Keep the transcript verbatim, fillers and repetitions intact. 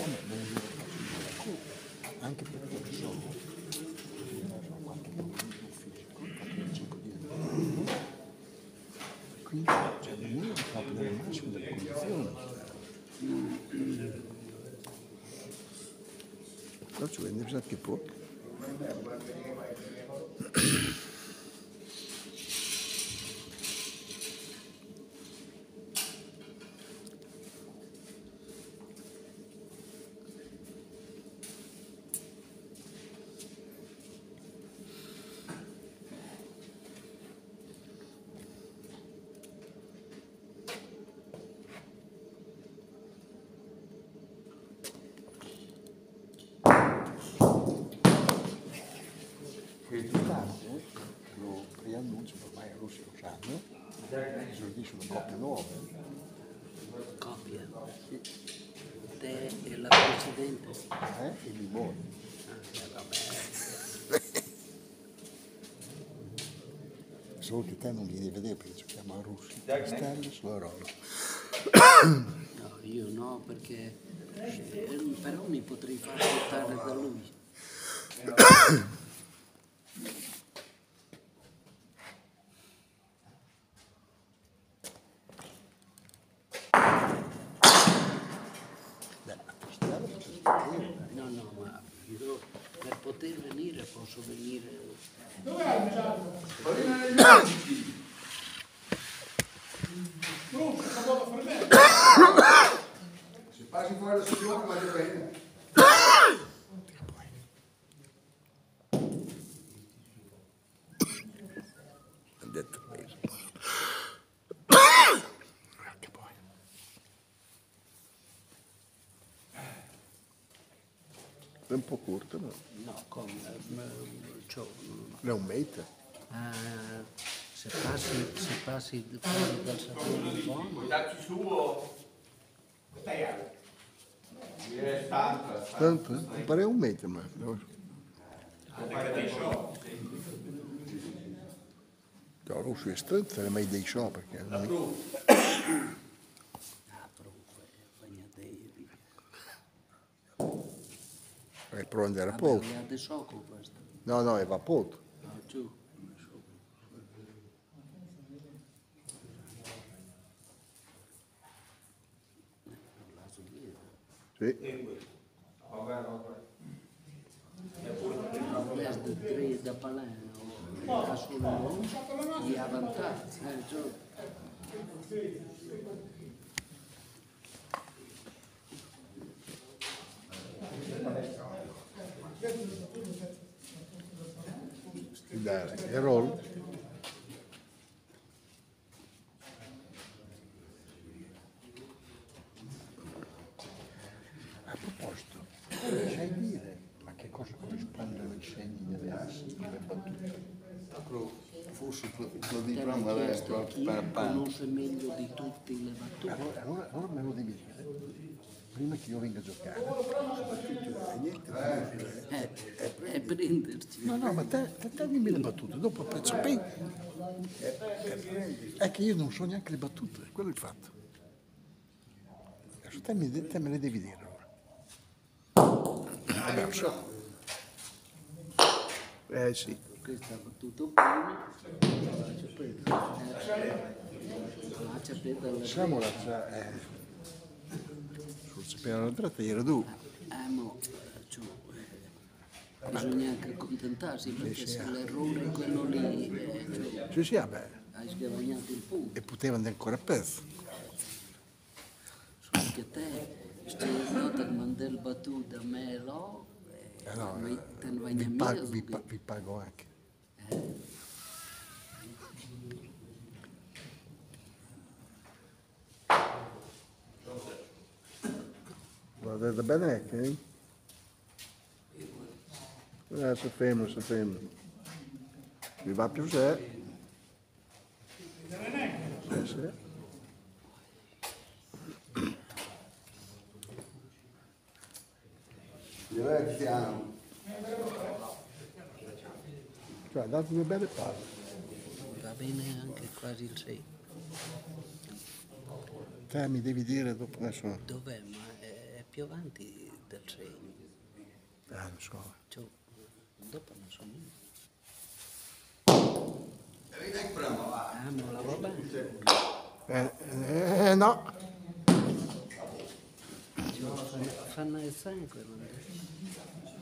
anche perché sono qualche problema ufficio, cerco di quindi cioè, non è proprio nel massimo delle condizioni. Però ci vende già che può. Questi case lo preannuncio, ormai i russi lo sanno, esordiscono coppie nuove. Coppia? Sì. Te e la precedente? Eh? E Limone. Eh, vabbè. Solo che te non li devi vedere perché giochiamo a russi. Stelle sulla roba. No, io no, perché eh, però mi potrei far portare da lui. No, no, ma io per poter venire posso venire. Dov'è il giallo? Farina negli occhi! Brutto, sta cosa per me! Se passi fuori da stagione vado bene. Ha detto questo. Che poi. È un po' corto, no? No, come? Cioè, È un mate. eh, se passi, se passi fuori dal sapore buono, Dacci su, stai alto. Direi tanto. Tanto, eh? Pare un mate, ma. No, Russia è stretto, non è mai dei show perché. Non è... ah, prova, bagnatevi. È pro andare a Vabbè, poco. le ha di socco questo. No, no, è va poco. No, giù. Sì. Les de tre da Palermo, da solo gli avanzati, eh, giù. Dare, e roll. A proposito, cosa sai dire? Ma che cosa corrispondono i segni delle assi, delle battute? Forse lo Te diciamo l'hai adesso, chiesto chi per pan. conosce meglio di tutti le battute? Allora, allora, allora me lo devi dire, prima che io venga a giocare. E niente, Eh, è prenderci. no, no, ma te, te, te dimmi le battute, dopo sappi. È che io non so neanche le battute, quello è il fatto. Adesso te, mi, te me le devi dire allora. Vabbè, lo so. Eh sì. Questa battuta prima, la cepetta. La cepetta alla Siamo la già, eh, sul sapere alla tratta era tu. Eh, mo, giù, eh, bisogna anche accontentarsi perché se l'errore è quello lì, eh, giù, Sì, sì, vabbè. hai sguadagnato il punto. E poteva andare ancora a pezzo. Perché te stai andato a mandare il battuta a me, no? Eh no, Eh, te ne vai vi, a pago, mia, vi, pa- vi pago anche. Guardate bene, ok? Eh, sappiamo, sappiamo. Vi va più se? Eh, sì. Divertiamo. Cioè, date due belle palle. va bene anche quasi il sei. Te mi devi dire dopo adesso. Dov'è? Ma è più più avanti del segno. Ah, lo so. Cioè, dopo non so niente. Ah, ma la roba? Eh, eh, no. Cioè, fanno il sangue, non è?